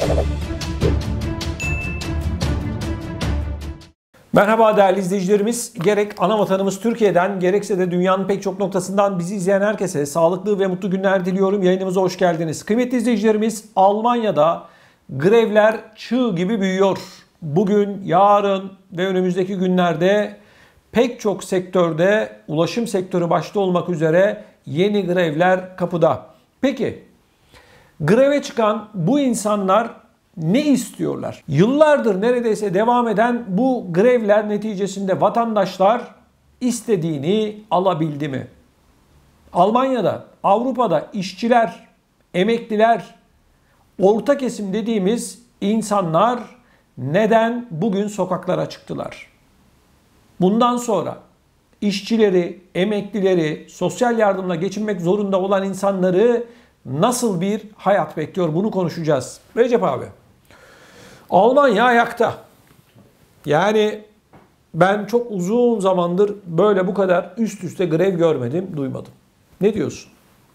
Merhaba değerli izleyicilerimiz. Gerek ana vatanımız Türkiye'den gerekse de dünyanın pek çok noktasından bizi izleyen herkese sağlıklı ve mutlu günler diliyorum. Yayınımıza hoş geldiniz. Kıymetli izleyicilerimiz, Almanya'da grevler çığ gibi büyüyor. Bugün, yarın ve önümüzdeki günlerde pek çok sektörde, ulaşım sektörü başta olmak üzere yeni grevler kapıda. Peki, greve çıkan bu insanlar ne istiyorlar? Yıllardır neredeyse devam eden bu grevler neticesinde vatandaşlar istediğini alabildi mi? Almanya'da, Avrupa'da işçiler, emekliler, orta kesim dediğimiz insanlar neden bugün sokaklara çıktılar? Bundan sonra işçileri, emeklileri, sosyal yardımla geçinmek zorunda olan insanları nasıl bir hayat bekliyor? Bunu konuşacağız. Recep abi, Almanya ayakta. Yani ben çok uzun zamandır böyle bu kadar üst üste grev görmedim, duymadım. Ne diyorsun?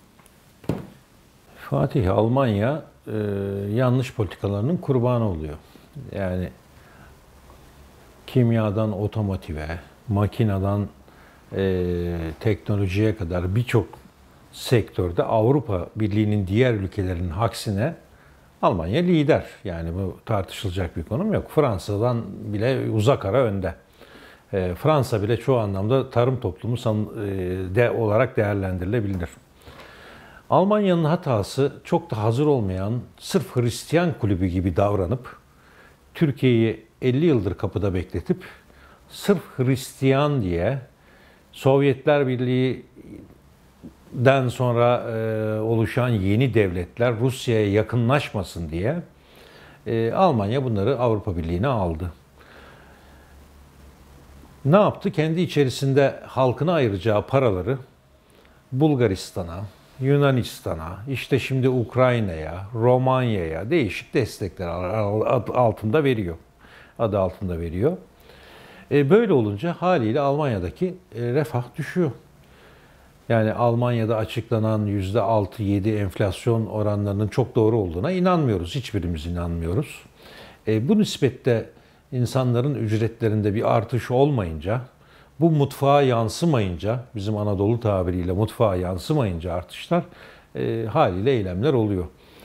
Fatih, Almanya yanlış politikalarının kurbanı oluyor. Yani kimyadan otomotive, makineden teknolojiye kadar birçok sektörde Avrupa Birliği'nin diğer ülkelerinin aksine Almanya lider. Yani bu tartışılacak bir konum yok. Fransa'dan bile uzak ara önde. Fransa bile çoğu anlamda tarım toplumu olarak değerlendirilebilir. Almanya'nın hatası çok da hazır olmayan, sırf Hristiyan kulübü gibi davranıp Türkiye'yi 50 yıldır kapıda bekletip sırf Hristiyan diye Sovyetler Birliği'den sonra oluşan yeni devletler Rusya'ya yakınlaşmasın diye Almanya bunları Avrupa Birliği'ne aldı. Ne yaptı? Kendi içerisinde halkına ayıracağı paraları Bulgaristan'a, Yunanistan'a, işte şimdi Ukrayna'ya, Romanya'ya değişik destekler altında veriyor. Adı altında veriyor. Böyle olunca haliyle Almanya'daki refah düşüyor. Yani Almanya'da açıklanan %6-7 enflasyon oranlarının çok doğru olduğuna inanmıyoruz. Hiçbirimiz inanmıyoruz. Bu nispette insanların ücretlerinde bir artış olmayınca, bu mutfağa yansımayınca, bizim Anadolu tabiriyle mutfağa yansımayınca artışlar haliyle eylemler oluyor.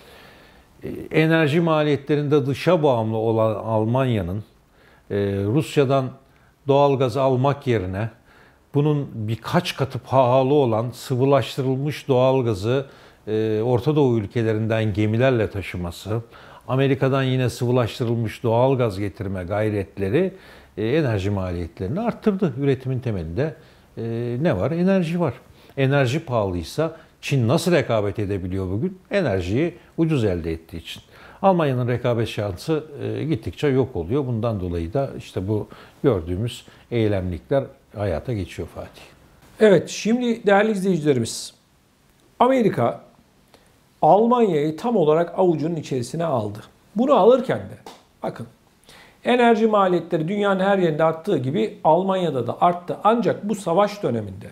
Enerji maliyetlerinde dışa bağımlı olan Almanya'nın Rusya'dan doğalgaz almak yerine bunun birkaç katı pahalı olan sıvılaştırılmış doğalgazı Orta Doğu ülkelerinden gemilerle taşıması, Amerika'dan yine sıvılaştırılmış doğalgaz getirme gayretleri enerji maliyetlerini arttırdı. Üretimin temelinde ne var? Enerji var. Enerji pahalıysa Çin nasıl rekabet edebiliyor bugün? Enerjiyi ucuz elde ettiği için. Almanya'nın rekabet şansı gittikçe yok oluyor. Bundan dolayı da işte bu gördüğümüz eylemlikler hayata geçiyor Fatih. Evet, şimdi değerli izleyicilerimiz, Amerika Almanya'yı tam olarak avucunun içerisine aldı. Bunu alırken de bakın, enerji maliyetleri dünyanın her yerinde arttığı gibi Almanya'da da arttı. Ancak bu savaş döneminde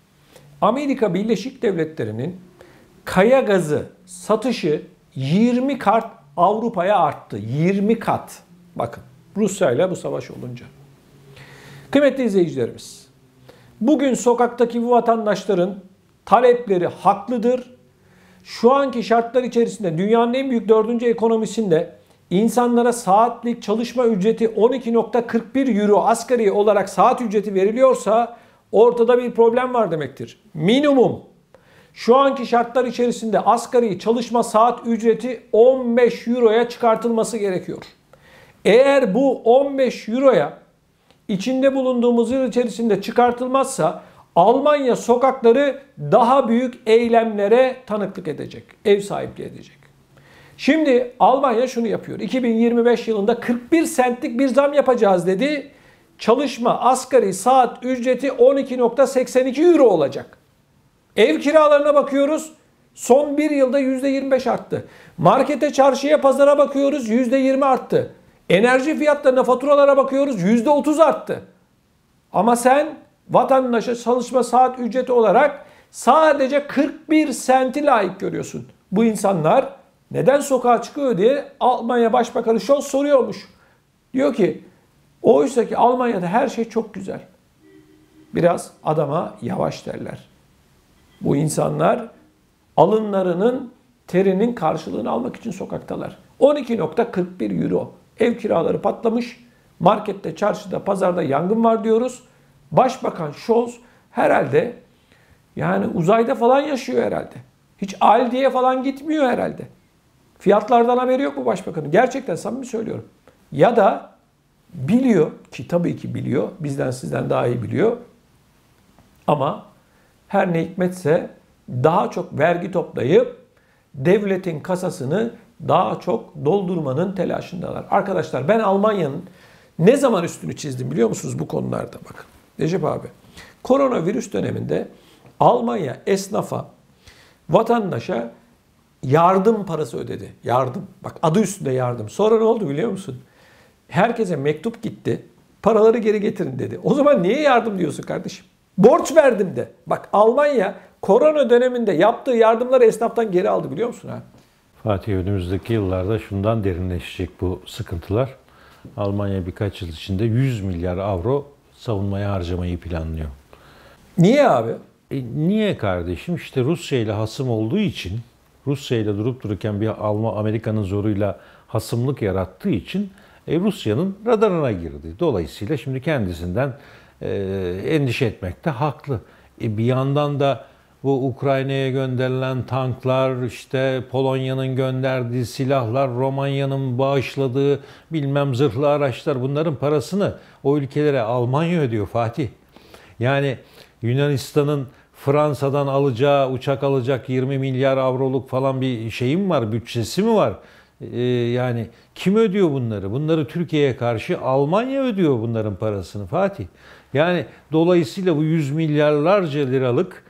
Amerika Birleşik Devletleri'nin kaya gazı satışı 20 kat Avrupa'ya arttı. 20 kat. Bakın, Rusya ile bu savaş olunca. Kıymetli izleyicilerimiz, bugün sokaktaki bu vatandaşların talepleri haklıdır. Şu anki şartlar içerisinde dünyanın en büyük 4. ekonomisinde insanlara saatlik çalışma ücreti 12.41 euro asgari olarak saat ücreti veriliyorsa ortada bir problem var demektir. Minimum şu anki şartlar içerisinde asgari çalışma saat ücreti 15 euroya çıkartılması gerekiyor. Eğer bu 15 euroya içinde bulunduğumuz yıl içerisinde çıkartılmazsa Almanya sokakları daha büyük eylemlere tanıklık edecek, ev sahipliği edecek. Şimdi Almanya şunu yapıyor. 2025 yılında 41 sentlik bir zam yapacağız dedi. Çalışma asgari saat ücreti 12.82 euro olacak. Ev kiralarına bakıyoruz. Son bir yılda %25 arttı. Markete, çarşıya, pazara bakıyoruz. %20 arttı. Enerji fiyatlarına, faturalara bakıyoruz. %30 arttı. Ama sen vatandaşa çalışma saat ücreti olarak sadece 41 senti layık görüyorsun. Bu insanlar neden sokağa çıkıyor diye Almanya Başbakanı Scholz soruyormuş. Diyor ki oysa ki Almanya'da her şey çok güzel. Biraz adama yavaş derler. Bu insanlar alınlarının terinin karşılığını almak için sokaktalar. 12.41 euro. Ev kiraları patlamış. Markette, çarşıda, pazarda yangın var diyoruz. Başbakan Scholz herhalde yani uzayda falan yaşıyor herhalde. Hiç Aldi'ye falan gitmiyor herhalde. Fiyatlardan haberi yok bu başbakanın. Gerçekten samimi söylüyorum. Ya da biliyor ki tabii ki biliyor. Bizden sizden daha iyi biliyor. Ama her ne hikmetse daha çok vergi toplayıp devletin kasasını daha çok doldurmanın telaşındalar. Arkadaşlar ben Almanya'nın ne zaman üstünü çizdim biliyor musunuz bu konularda? Bakın Recep abi. Koronavirüs döneminde Almanya esnafa, vatandaşa yardım parası ödedi. Yardım. Bak adı üstünde yardım. Sonra ne oldu biliyor musun? Herkese mektup gitti. Paraları geri getirin dedi. O zaman niye yardım diyorsun kardeşim? Borç verdim de. Bak Almanya korona döneminde yaptığı yardımları esnaftan geri aldı biliyor musun ha? Fatih, önümüzdeki yıllarda şundan derinleşecek bu sıkıntılar. Almanya birkaç yıl içinde 100 milyar avro savunmaya harcamayı planlıyor. Niye abi? Niye kardeşim? İşte Rusya ile hasım olduğu için, Rusya ile durup dururken bir Amerika'nın zoruyla hasımlık yarattığı için Rusya'nın radarına girdi. Dolayısıyla şimdi kendisinden endişe etmekte haklı. Bir yandan da bu Ukrayna'ya gönderilen tanklar, işte Polonya'nın gönderdiği silahlar, Romanya'nın bağışladığı bilmem zırhlı araçlar, bunların parasını o ülkelere Almanya ödüyor Fatih. Yani Yunanistan'ın Fransa'dan alacağı, uçak alacak 20 milyar avroluk falan bir şeyi mi var, bütçesi mi var? Yani kim ödüyor bunları? Bunları Türkiye'ye karşı Almanya ödüyor bunların parasını Fatih. Yani dolayısıyla bu 100 milyarlarca liralık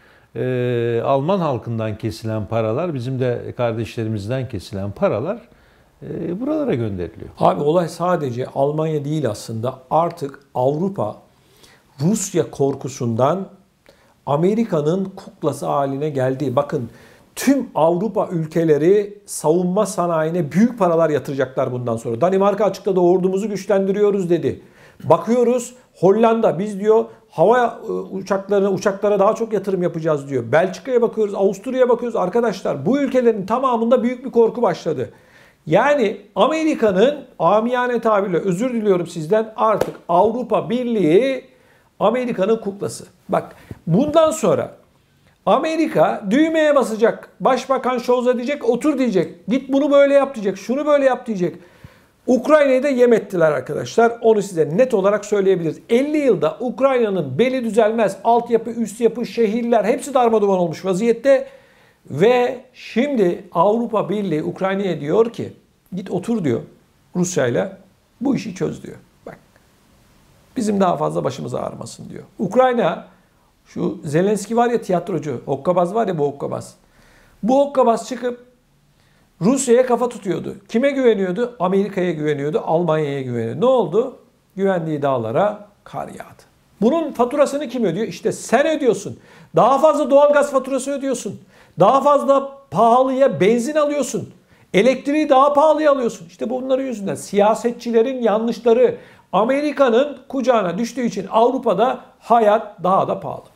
Alman halkından kesilen paralar, bizim de kardeşlerimizden kesilen paralar buralara gönderiliyor. Abi olay sadece Almanya değil aslında. Artık Avrupa Rusya korkusundan Amerika'nın kuklası haline geldi. Bakın tüm Avrupa ülkeleri savunma sanayine büyük paralar yatıracaklar bundan sonra. Danimarka açıkladı ordumuzu güçlendiriyoruz dedi. Bakıyoruz Hollanda biz diyor hava uçaklara daha çok yatırım yapacağız diyor. Belçika'ya bakıyoruz, Avusturya'ya bakıyoruz. Arkadaşlar bu ülkelerin tamamında büyük bir korku başladı. Yani Amerika'nın amiyane tabirle özür diliyorum sizden artık Avrupa Birliği Amerika'nın kuklası. Bak bundan sonra Amerika düğmeye basacak. Başbakan Scholz'a diyecek otur diyecek. Git bunu böyle yap diyecek. Şunu böyle yap diyecek. Ukrayna'yı da yem ettiler arkadaşlar. Onu size net olarak söyleyebiliriz. 50 yılda Ukrayna'nın beli düzelmez. Altyapı, üst yapı, şehirler hepsi darmaduman olmuş vaziyette. Ve şimdi Avrupa Birliği Ukrayna'ya diyor ki git otur diyor Rusya'yla bu işi çöz diyor. Bak bizim daha fazla başımız ağrımasın diyor. Ukrayna şu Zelenski var ya tiyatrocu, hokkabaz var ya bu hokkabaz. Bu hokkabaz çıkıp Rusya'ya kafa tutuyordu. Kime güveniyordu? Amerika'ya güveniyordu, Almanya'ya güveniyordu. Ne oldu? Güvendiği dağlara kar yağdı. Bunun faturasını kim ödüyor? İşte sen ödüyorsun. Daha fazla doğalgaz faturası ödüyorsun. Daha fazla pahalıya benzin alıyorsun. Elektriği daha pahalıya alıyorsun. İşte bunların yüzünden siyasetçilerin yanlışları Amerika'nın kucağına düştüğü için Avrupa'da hayat daha da pahalı.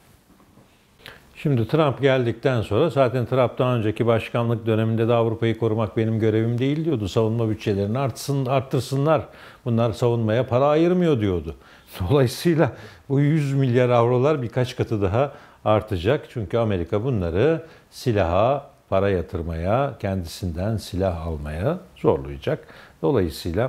Şimdi Trump geldikten sonra zaten Trump daha önceki başkanlık döneminde de Avrupa'yı korumak benim görevim değil diyordu. Savunma bütçelerini arttırsınlar. Bunlar savunmaya para ayırmıyor diyordu. Dolayısıyla bu 100 milyar avrolar birkaç katı daha artacak. Çünkü Amerika bunları silaha, para yatırmaya, kendisinden silah almaya zorlayacak. Dolayısıyla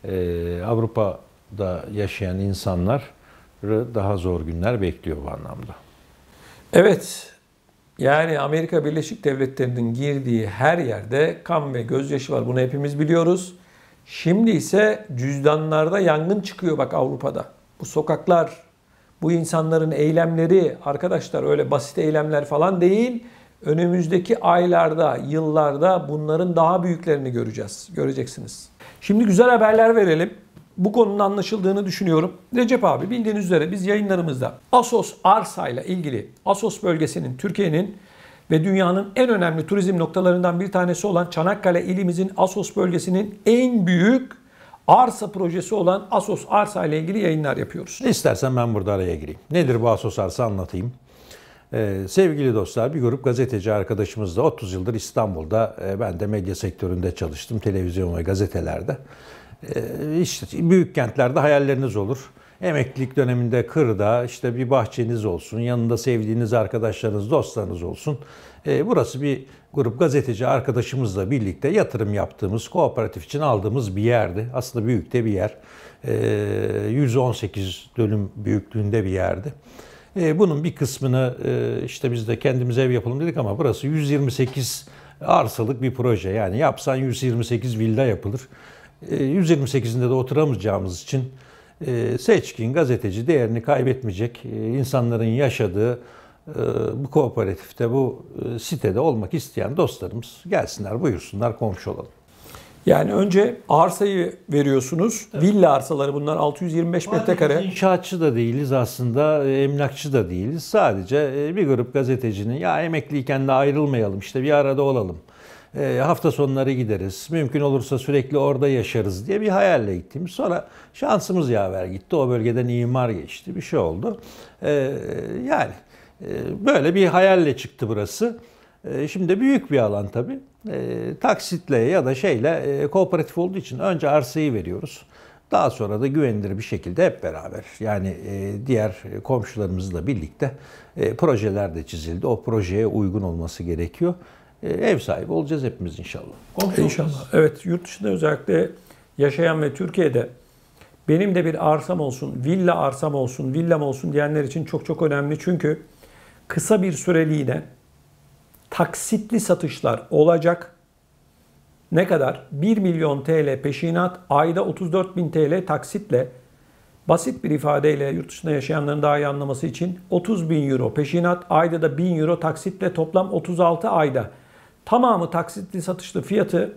Avrupa'da yaşayan insanlar daha zor günler bekliyor bu anlamda. Evet, yani Amerika Birleşik Devletleri'nin girdiği her yerde kan ve gözyaşı var. Bunu hepimiz biliyoruz. Şimdi ise cüzdanlarda yangın çıkıyor bak Avrupa'da. Bu sokaklar, bu insanların eylemleri arkadaşlar öyle basit eylemler falan değil. Önümüzdeki aylarda, yıllarda bunların daha büyüklerini göreceğiz. Göreceksiniz. Şimdi güzel haberler verelim. Bu konunun anlaşıldığını düşünüyorum. Recep abi bildiğiniz üzere biz yayınlarımızda Assos arsa ile ilgili Assos bölgesinin Türkiye'nin ve dünyanın en önemli turizm noktalarından bir tanesi olan Çanakkale ilimizin Assos bölgesinin en büyük arsa projesi olan Assos Arsa ile ilgili yayınlar yapıyoruz. İstersen ben burada araya gireyim. Nedir bu Assos Arsa anlatayım. Sevgili dostlar, bir grup gazeteci arkadaşımızla 30 yıldır İstanbul'da, ben de medya sektöründe çalıştım, televizyon ve gazetelerde. İşte büyük kentlerde hayalleriniz olur. Emeklilik döneminde kırda işte bir bahçeniz olsun, yanında sevdiğiniz arkadaşlarınız, dostlarınız olsun. Burası bir grup gazeteci arkadaşımızla birlikte yatırım yaptığımız, kooperatif için aldığımız bir yerdi. Aslında büyük de bir yer. 118 dönüm büyüklüğünde bir yerdi. Bunun bir kısmını işte biz de kendimize ev yapalım dedik ama burası 128 arsalık bir proje. Yani yapsan 128 villa yapılır. 128'inde de oturamayacağımız için seçkin gazeteci, değerini kaybetmeyecek insanların yaşadığı bu kooperatifte, bu sitede olmak isteyen dostlarımız gelsinler, buyursunlar, komşu olalım. Yani önce arsayı veriyorsunuz. Evet. Villa arsaları bunlar 625 metrekare. İnşaatçı da değiliz aslında, emlakçı da değiliz. Sadece bir grup gazetecinin ya emekliyken de ayrılmayalım, işte bir arada olalım. Hafta sonları gideriz, mümkün olursa sürekli orada yaşarız diye bir hayalle gittiğimiz. Sonra şansımız yaver gitti, o bölgeden imar geçti, bir şey oldu. Yani böyle bir hayalle çıktı burası. Şimdi büyük bir alan tabii. Taksitle ya da kooperatif olduğu için önce arsayı veriyoruz. Daha sonra da güvenilir bir şekilde hep beraber, yani diğer komşularımızla birlikte projeler de çizildi. O projeye uygun olması gerekiyor. Ev sahibi olacağız hepimiz inşallah. İnşallah. Evet, yurt dışında özellikle yaşayan ve Türkiye'de benim de bir arsam olsun, villa arsam olsun, villam olsun diyenler için çok çok önemli. Çünkü kısa bir süreliğine taksitli satışlar olacak. Ne kadar? 1 milyon TL peşinat, ayda 34.000 TL taksitle, basit bir ifadeyle yurt dışında yaşayanların daha iyi anlaması için 30.000 euro peşinat, ayda da 1.000 euro taksitle, toplam 36 ayda. Tamamı taksitli satışlı fiyatı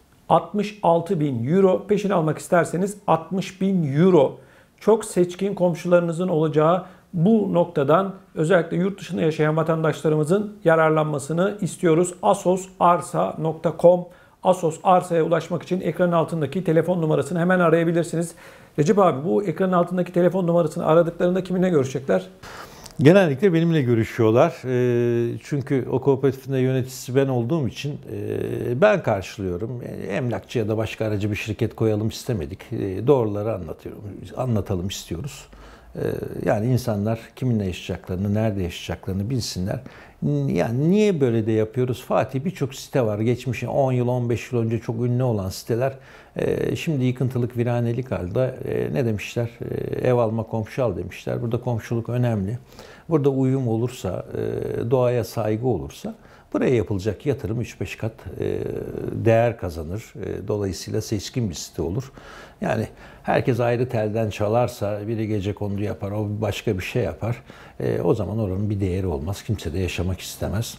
66.000 euro. Peşin almak isterseniz 60.000 euro. Çok seçkin komşularınızın olacağı bu noktadan özellikle yurt dışında yaşayan vatandaşlarımızın yararlanmasını istiyoruz. assosarsa.com. Assos Arsa'ya ulaşmak için ekranın altındaki telefon numarasını hemen arayabilirsiniz. Recep abi, bu ekranın altındaki telefon numarasını aradıklarında kiminle görüşecekler? Genellikle benimle görüşüyorlar. Çünkü o kooperatifin de yöneticisi ben olduğum için ben karşılıyorum. Emlakçı ya da başka aracı bir şirket koyalım istemedik. Doğruları anlatalım istiyoruz. Yani insanlar kiminle yaşayacaklarını, nerede yaşayacaklarını bilsinler. Yani niye böyle de yapıyoruz? Fatih, birçok site var. Geçmişte 10 yıl, 15 yıl önce çok ünlü olan siteler. Şimdi yıkıntılık, viranelik halde. Ne demişler? Ev alma, komşu al demişler. Burada komşuluk önemli. Burada uyum olursa, doğaya saygı olursa buraya yapılacak yatırım 3-5 kat değer kazanır. Dolayısıyla seçkin bir site olur. Yani herkes ayrı telden çalarsa, biri gecekondu yapar, o başka bir şey yapar. O zaman oranın bir değeri olmaz. Kimse de yaşamak istemez.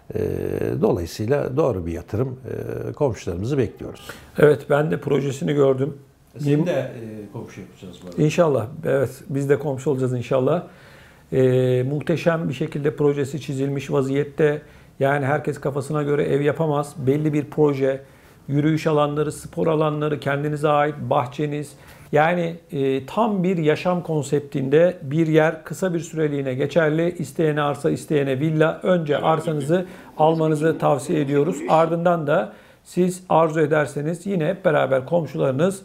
Dolayısıyla doğru bir yatırım. Komşularımızı bekliyoruz. Evet, ben de projesini gördüm. Sizin de komşu yapacağız bu arada. İnşallah. Evet, biz de komşu olacağız inşallah. Muhteşem bir şekilde projesi çizilmiş vaziyette. Yani herkes kafasına göre ev yapamaz. Belli bir proje, yürüyüş alanları, spor alanları, kendinize ait bahçeniz. Yani tam bir yaşam konseptinde bir yer, kısa bir süreliğine geçerli. İsteyene arsa, isteyene villa. Önce arsanızı almanızı tavsiye ediyoruz. Ardından da siz arzu ederseniz yine hep beraber komşularınız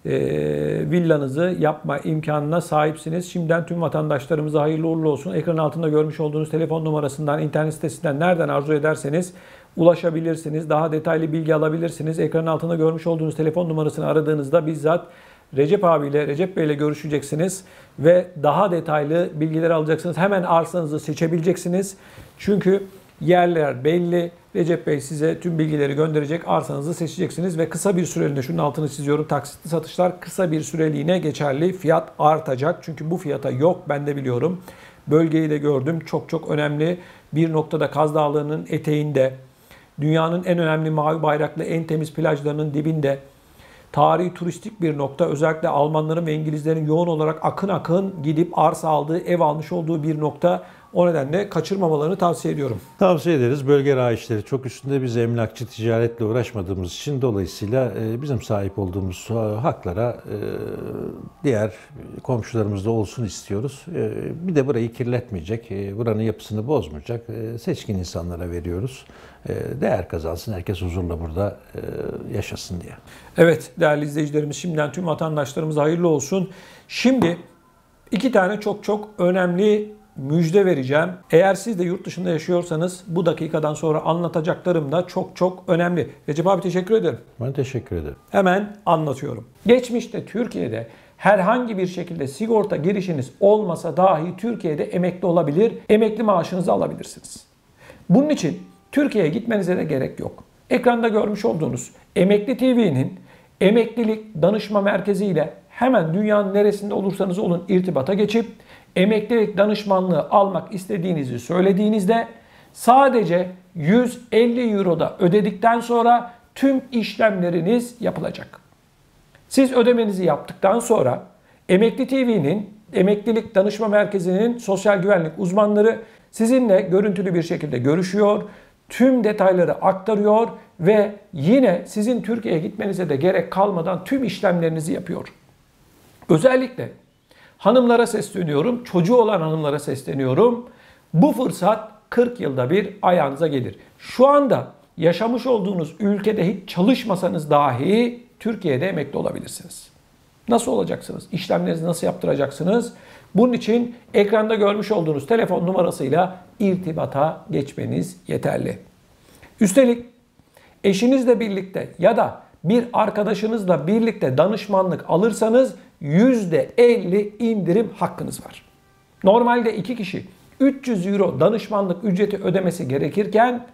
villanızı yapma imkanına sahipsiniz. Şimdiden tüm vatandaşlarımıza hayırlı uğurlu olsun. Ekranın altında görmüş olduğunuz telefon numarasından, internet sitesinden nereden arzu ederseniz ulaşabilirsiniz. Daha detaylı bilgi alabilirsiniz. Ekranın altında görmüş olduğunuz telefon numarasını aradığınızda bizzat Recep abiyle, Recep Bey'le görüşeceksiniz ve daha detaylı bilgiler alacaksınız. Hemen arsanızı seçebileceksiniz. Çünkü yerler belli. Recep Bey size tüm bilgileri gönderecek. Arsanızı seçeceksiniz ve kısa bir süreliğine, şunun altını çiziyorum, taksitli satışlar kısa bir süreliğine geçerli. Fiyat artacak. Çünkü bu fiyata yok, ben de biliyorum. Bölgeyi de gördüm. Çok çok önemli. Bir noktada Kaz Dağları'nın eteğinde, dünyanın en önemli mavi bayraklı en temiz plajlarının dibinde, tarihi turistik bir nokta, özellikle Almanların ve İngilizlerin yoğun olarak akın akın gidip arsa aldığı, ev almış olduğu bir nokta. O nedenle kaçırmamalarını tavsiye ediyorum. Tavsiye ederiz. Bölge raiçleri çok üstünde, biz emlakçı ticaretle uğraşmadığımız için dolayısıyla bizim sahip olduğumuz haklara diğer komşularımızda olsun istiyoruz. Bir de burayı kirletmeyecek, buranın yapısını bozmayacak seçkin insanlara veriyoruz. Değer kazansın, herkes huzurla burada yaşasın diye. Evet değerli izleyicilerimiz, şimdiden tüm vatandaşlarımıza hayırlı olsun. Şimdi 2 tane çok önemli müjde vereceğim. Eğer siz de yurt dışında yaşıyorsanız bu dakikadan sonra anlatacaklarım da çok önemli. Recep abi teşekkür ederim. Ben teşekkür ederim. Hemen anlatıyorum. Geçmişte Türkiye'de herhangi bir şekilde sigorta girişiniz olmasa dahi Türkiye'de emekli olabilir, emekli maaşınızı alabilirsiniz. Bunun için Türkiye'ye gitmenize de gerek yok. Ekranda görmüş olduğunuz Emekli TV'nin emeklilik danışma merkezi ile hemen dünyanın neresinde olursanız olun irtibata geçip emeklilik danışmanlığı almak istediğinizi söylediğinizde sadece 150 Euro'da ödedikten sonra tüm işlemleriniz yapılacak. Siz ödemenizi yaptıktan sonra Emekli TV'nin emeklilik danışma merkezinin sosyal güvenlik uzmanları sizinle görüntülü bir şekilde görüşüyor, tüm detayları aktarıyor ve yine sizin Türkiye'ye gitmenize de gerek kalmadan tüm işlemlerinizi yapıyor. Özellikle hanımlara sesleniyorum, çocuğu olan hanımlara sesleniyorum. Bu fırsat 40 yılda bir ayağınıza gelir. Şu anda yaşamış olduğunuz ülkede hiç çalışmasanız dahi Türkiye'de emekli olabilirsiniz. Nasıl olacaksınız? İşlemlerinizi nasıl yaptıracaksınız? Bunun için ekranda görmüş olduğunuz telefon numarasıyla irtibata geçmeniz yeterli. Üstelik eşinizle birlikte ya da bir arkadaşınızla birlikte danışmanlık alırsanız %50 indirim hakkınız var. Normalde 2 kişi 300 euro danışmanlık ücreti ödemesi gerekirken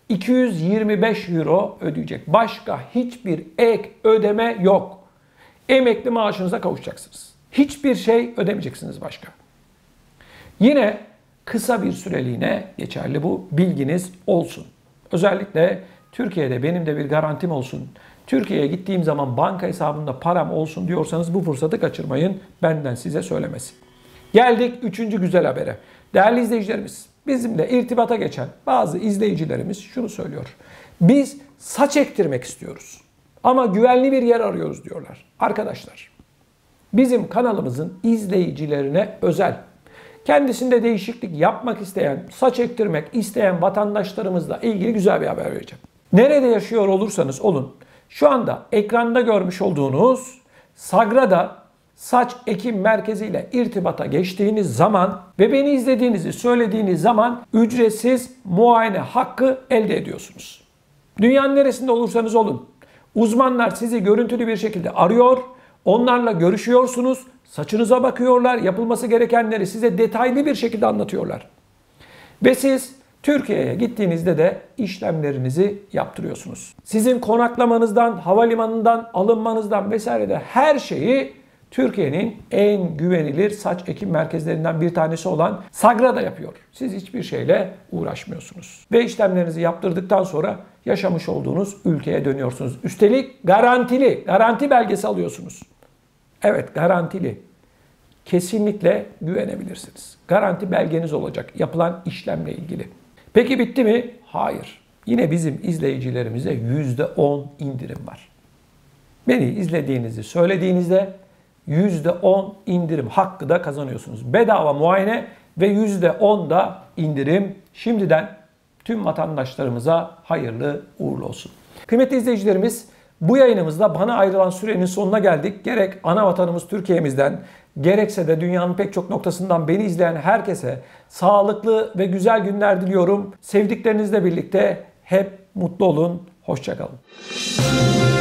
225 euro ödeyecek. Başka hiçbir ek ödeme yok. Emekli maaşınıza kavuşacaksınız. Hiçbir şey ödemeyeceksiniz başka. Yine kısa bir süreliğine geçerli, bu bilginiz olsun. Özellikle Türkiye'de benim de bir garantim olsun, Türkiye'ye gittiğim zaman banka hesabımda param olsun diyorsanız bu fırsatı kaçırmayın. Benden size söylemesi. Geldik 3. güzel habere. Değerli izleyicilerimiz, bizimle irtibata geçen bazı izleyicilerimiz şunu söylüyor. Biz saç ektirmek istiyoruz ama güvenli bir yer arıyoruz diyorlar. Arkadaşlar, bizim kanalımızın izleyicilerine özel, kendisinde değişiklik yapmak isteyen, saç ektirmek isteyen vatandaşlarımızla ilgili güzel bir haber vereceğim. Nerede yaşıyor olursanız olun, şu anda ekranda görmüş olduğunuz Sagrada Saç Ekim Merkezi ile irtibata geçtiğiniz zaman ve beni izlediğinizi söylediğiniz zaman ücretsiz muayene hakkı elde ediyorsunuz. Dünyanın neresinde olursanız olun, uzmanlar sizi görüntülü bir şekilde arıyor, onlarla görüşüyorsunuz, saçınıza bakıyorlar, yapılması gerekenleri size detaylı bir şekilde anlatıyorlar. Ve siz Türkiye'ye gittiğinizde de işlemlerinizi yaptırıyorsunuz. Sizin konaklamanızdan, havalimanından, alınmanızdan vesairede her şeyi Türkiye'nin en güvenilir saç ekim merkezlerinden bir tanesi olan Sagrada yapıyor. Siz hiçbir şeyle uğraşmıyorsunuz. Ve işlemlerinizi yaptırdıktan sonra yaşamış olduğunuz ülkeye dönüyorsunuz. Üstelik garantili, garanti belgesi alıyorsunuz. Evet, garantili. Kesinlikle güvenebilirsiniz. Garanti belgeniz olacak yapılan işlemle ilgili. Peki bitti mi? Hayır. Yine bizim izleyicilerimize %10 indirim var. Beni izlediğinizi söylediğinizde %10 indirim hakkı da kazanıyorsunuz. Bedava muayene ve %10 da indirim. Şimdiden tüm vatandaşlarımıza hayırlı uğurlu olsun. Kıymetli izleyicilerimiz, bu yayınımızda bana ayrılan sürenin sonuna geldik. Gerek ana vatanımız Türkiye'mizden, gerekse de dünyanın pek çok noktasından beni izleyen herkese sağlıklı ve güzel günler diliyorum. Sevdiklerinizle birlikte hep mutlu olun. Hoşça kalın.